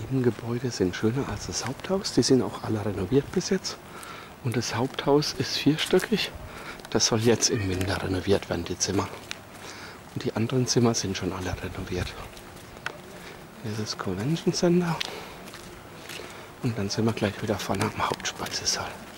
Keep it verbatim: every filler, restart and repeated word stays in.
Innengebäude sind schöner als das Haupthaus. Die sind auch alle renoviert bis jetzt. Und das Haupthaus ist vierstöckig. Das soll jetzt im Winter renoviert werden, die Zimmer. Und die anderen Zimmer sind schon alle renoviert. Hier ist das Convention Center. Und dann sind wir gleich wieder vorne am Hauptspeisesaal.